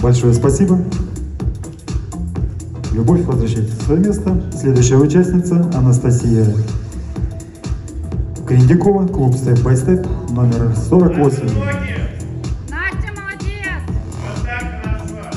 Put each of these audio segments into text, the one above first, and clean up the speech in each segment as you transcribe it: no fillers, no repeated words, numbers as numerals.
Большое спасибо. Любовь, возвращайтесь в свое место. Следующая участница Анастасия Криндикова, клуб Step by Step, номер 48. Настя, молодец! Вот так хорошо.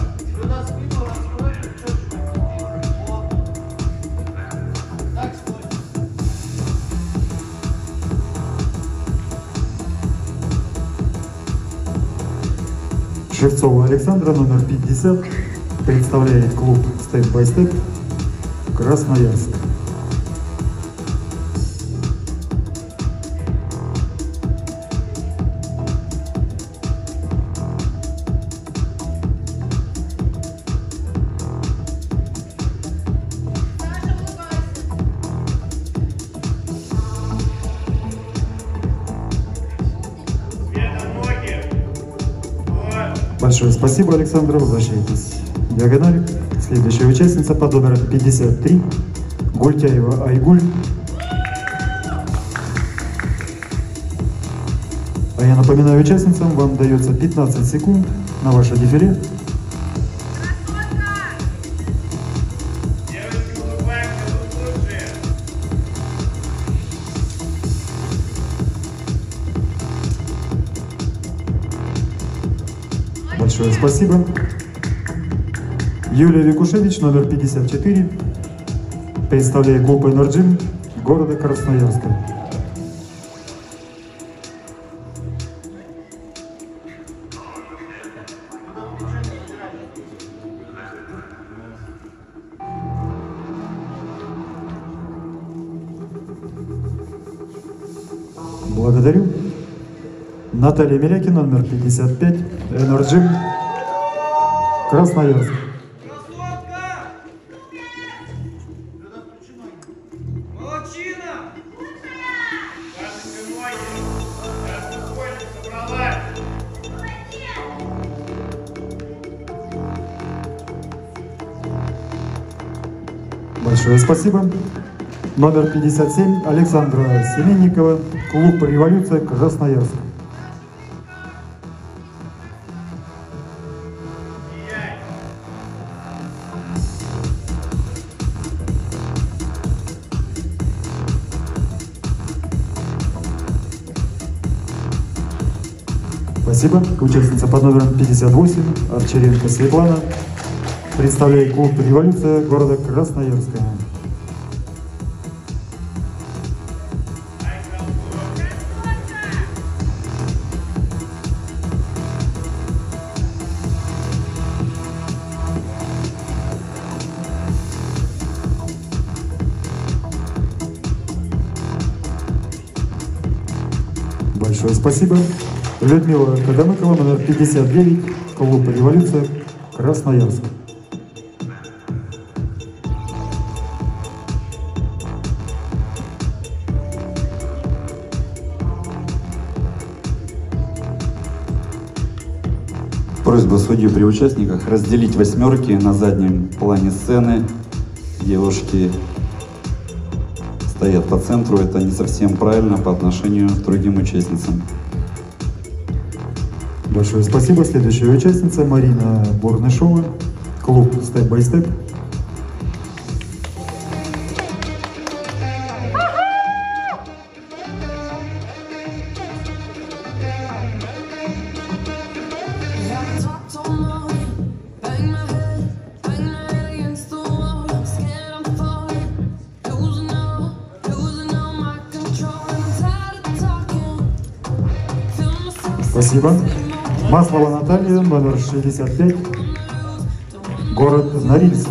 Шевцова Александра, номер 50, представляет клуб Step by Step, Красноярск. Большое спасибо, Александра. Возвращайтесь в диагональ. Следующая участница под номером 53, Гультяева Айгуль. А я напоминаю участницам, вам дается 15 секунд на ваше дефиле. Большое спасибо. Юлия Викушевич, номер 54, представляет клуб Энерджим города Красноярска. Благодарю. Наталья Милякина, номер 55, Энерджим, Красноярск. Большое спасибо. Номер 57, Александра Семенникова, клуб «Революция», Красноярск. Спасибо. Участница под номером 58, Овчаренко Светлана, представляет клуб «Революция» города Красноярска. Большое спасибо. Людмила Кадамыкова, номер 59, клуб «Революция», Красноярск. Просьба судью при участниках разделить восьмерки на заднем плане сцены. Девушки стоят по центру. Это не совсем правильно по отношению к другим участницам. Большое спасибо. Следующая участница Марина Бурнышова, клуб Step by Step. Спасибо. Маслова Наталья, номер 65, город Норильск.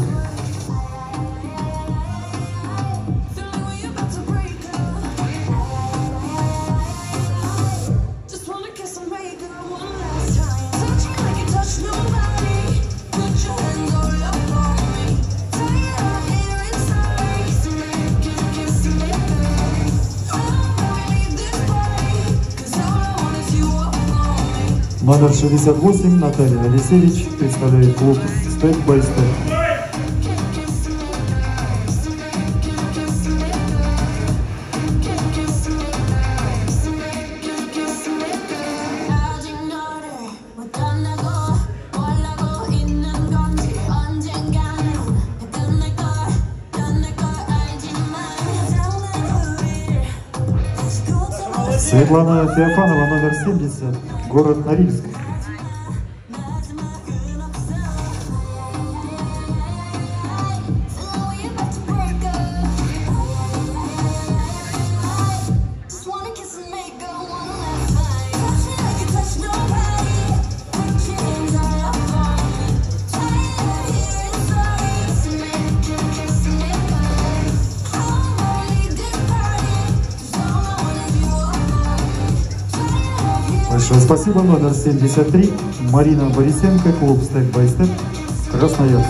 Номер 68, Наталья Алексеевич, представляет клуб Step by Step. Светлана Феофанова, номер 70, город Норильск. Большое спасибо. Номер 73, Марина Борисенко, клуб Step by Step, Красноярск.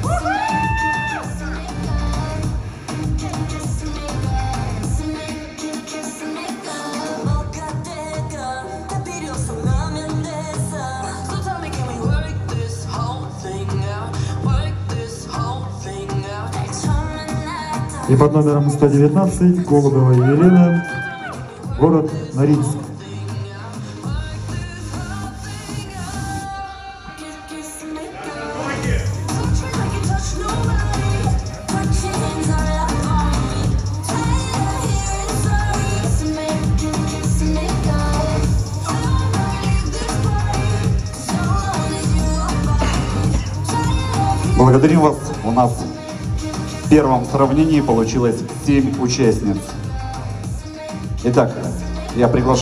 И под номером 119 Голубева Елена, город Норильск. Благодарим вас. У нас в первом сравнении получилось 7 участниц. Итак, я приглашаю